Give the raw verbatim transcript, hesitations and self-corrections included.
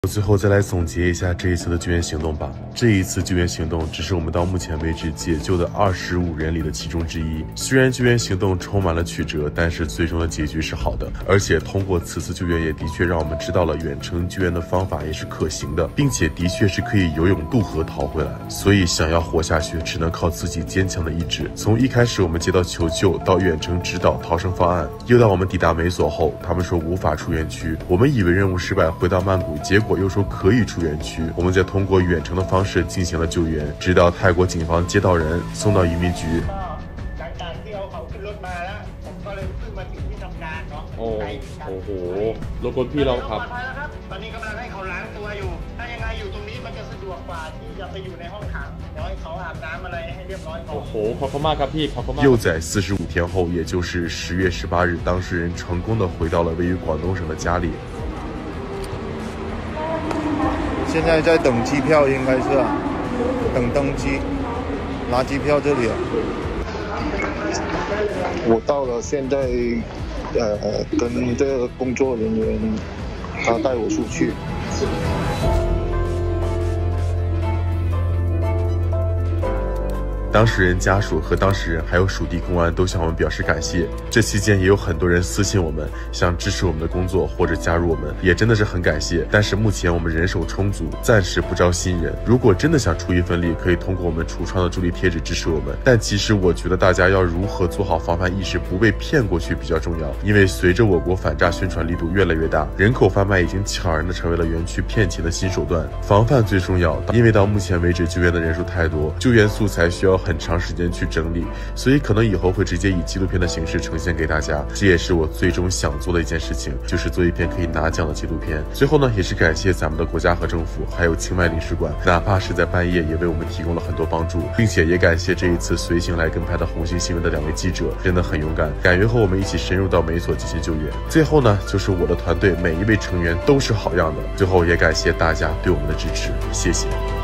我最后再来总结一下这一次的救援行动吧。这一次救援行动只是我们到目前为止解救的二十五人里的其中之一。虽然救援行动充满了曲折，但是最终的结局是好的。而且通过此次救援，也的确让我们知道了远程救援的方法也是可行的，并且的确是可以游泳渡河逃回来。所以想要活下去，只能靠自己坚强的意志。从一开始我们接到求救，到远程指导逃生方案，又到我们抵达美索后，他们说无法出园区，我们以为任务失败，回到曼谷，结果又说可以出园区。我们再通过远程的方式进行了救援，直到泰国警方接到人送到移民局。 โอ้โอ้โหรบกวนพี่เราครับตอนนี้กำลังให้เขาล้างตัวอยู่ถ้ายังไงอยู่ตรงนี้มันจะสะดวกกว่าที่จะไปอยู่ในห้องขังเดี๋ยวให้เขาอาบน้ำอะไรให้เรียบร้อยก่อนโอ้โหขอบคุณมากครับพี่ขอบคุณมาก又在四十五天后，也就是十月十八日，当事人成功的回到了位于广东省的家里。 现在在等机票，应该是等登机，拿机票这里。我到了，现在呃跟这个工作人员，他带我出去。 当事人家属和当事人还有属地公安都向我们表示感谢。这期间也有很多人私信我们，想支持我们的工作或者加入我们，也真的是很感谢。但是目前我们人手充足，暂时不招新人。如果真的想出一份力，可以通过我们橱窗的助力贴纸支持我们。但其实我觉得大家要如何做好防范意识，不被骗过去比较重要。因为随着我国反诈宣传力度越来越大，人口贩卖已经悄然的成为了园区骗钱的新手段。防范最重要，因为到目前为止救援的人数太多，救援素材需要很长时间去整理，所以可能以后会直接以纪录片的形式呈现给大家。这也是我最终想做的一件事情，就是做一篇可以拿奖的纪录片。最后呢，也是感谢咱们的国家和政府，还有清迈领事馆，哪怕是在半夜也为我们提供了很多帮助，并且也感谢这一次随行来跟拍的红星新闻的两位记者，真的很勇敢，敢于和我们一起深入到美索进行救援。最后呢，就是我的团队每一位成员都是好样的。最后也感谢大家对我们的支持，谢谢。